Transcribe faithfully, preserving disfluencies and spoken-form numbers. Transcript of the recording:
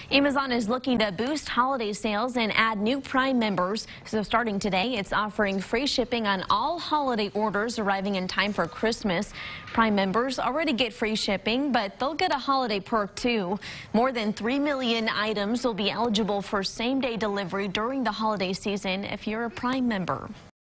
Amazon is looking to boost holiday sales and add new Prime members. So starting today, it's offering free shipping on all holiday orders arriving in time for Christmas. Prime members already get free shipping, but they'll get a holiday perk too. More than three million items will be eligible for same-day delivery during the holiday season if you're a Prime member.